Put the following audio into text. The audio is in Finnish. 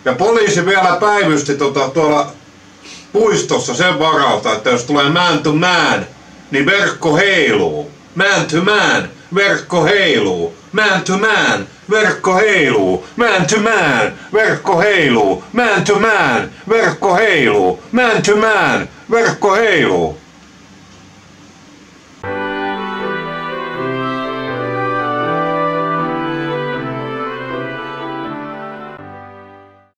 Ja poliisi vielä päivysti tuolla puistossa sen varalta, että jos tulee man to man, niin verkko heiluu. Man to man, verkko heiluu. Man to man, verkko heiluu. Man to man, verkko heiluu. Man to man, verkko heiluu. Man to man, verkko heiluu.